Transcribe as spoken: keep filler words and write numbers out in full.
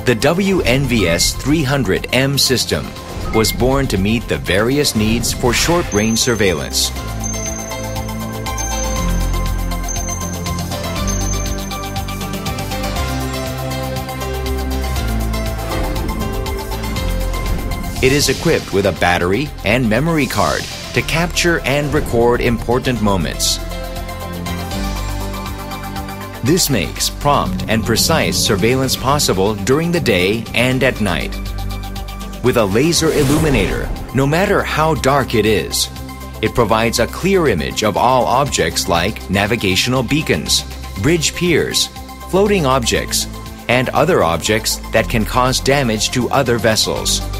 The W N V S three hundred M system was born to meet the various needs for short-range surveillance. It is equipped with a battery and memory card to capture and record important moments. This makes prompt and precise surveillance possible during the day and at night. With a laser illuminator, no matter how dark it is, it provides a clear image of all objects like navigational beacons, bridge piers, floating objects, and other objects that can cause damage to other vessels.